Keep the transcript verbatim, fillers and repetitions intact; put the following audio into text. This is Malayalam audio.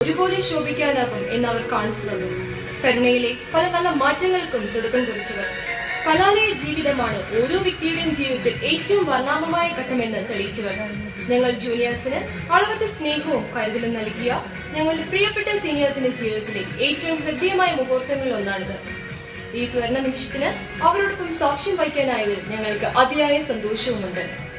ഒരുപോലെ ശോഭിക്കാനാകും എന്നവർ കാണിച്ചു തന്നു. കരുണയിലെ പല നല്ല മാറ്റങ്ങൾക്കും തുടക്കം കുറിച്ചവർ. കലാലയ ജീവിതമാണ് ഓരോ വ്യക്തിയുടെയും ജീവിതത്തിൽ ഏറ്റവും വർണ്ണാഭമായ ഘട്ടമെന്ന് തെളിയിച്ചവർ. ഞങ്ങൾ ജൂനിയേഴ്സിന് അളവറ്റ സ്നേഹവും കരുതലും നൽകിയ ഞങ്ങളുടെ പ്രിയപ്പെട്ട സീനിയേഴ്സിന്റെ ജീവിതത്തിലെ ഏറ്റവും ഹൃദ്യമായ മുഹൂർത്തങ്ങളിൽ ഒന്നാണിത്. ഈ സ്വർണ്ണ നിമിഷത്തിന് അവരോടൊപ്പം സാക്ഷ്യം വഹിക്കാനായതിൽ ഞങ്ങൾക്ക് അതിയായ സന്തോഷവുമുണ്ട്.